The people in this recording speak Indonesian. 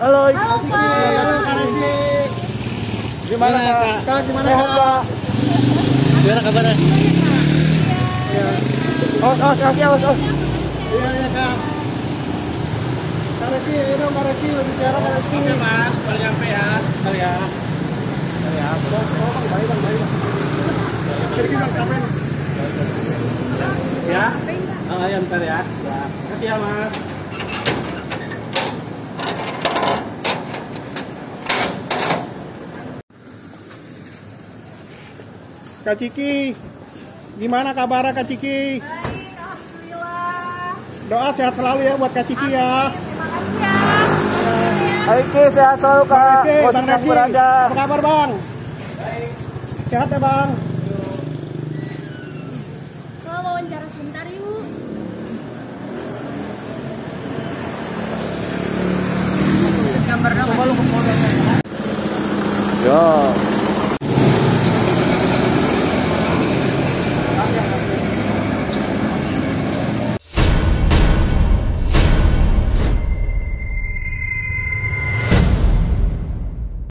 Halo, Halo, Pak. halo Kak Resti. Gimana Kak? Kak gimana Sehat, Kak? Pak. Gimana kabarnya? Iya. Os. Iya Kak. Kak Resti, ini dong Kak Resti, bicara Kak Resti. Oke Mas, balik nyampe ya. Bentar ya. Baik bang. Pergi bang, sampai. Ya. Oh ya bentar ya. Ya. Makasih ya Mas. Kak Ciki, gimana kabarnya Kak Ciki? Baik, alhamdulillah. Doa sehat selalu ya buat Kak Ciki ya. Terima kasih ya. Oke, sehat selalu Bang Kak. Rizky, Bang Posisi Rizky, berada. apa kabar Bang? Sehat ya Bang? Kalau wawancara sebentar yuk. Yo.